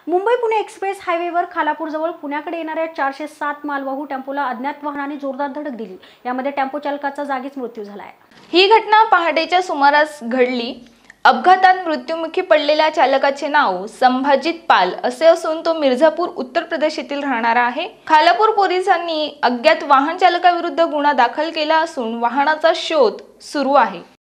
Mumbai Pune express हायवेवर खालापूरजवळ पुण्याकडे येणाऱ्या 407 मालवाहू टेम्पोला अज्ञात वाहनाने जोरदार धडक दिली। यामध्ये टेम्पो चालकाचा जागीच मृत्यू झाला आहे। ही घटना पहाटेच्या सुमारास घडली। अपघातात मृत्युमुखी पडलेल्या चालकाचे नाव संभाजित पाल असे असून तो मिर्झापूर उत्तर प्रदेश येथील राहणारा आहे। खालापूर पोलिसांनी अज्ञात वाहन चालकाविरुद्ध गुन्हा दाखल केला असून वाहनाचा शोध सुरू आहे।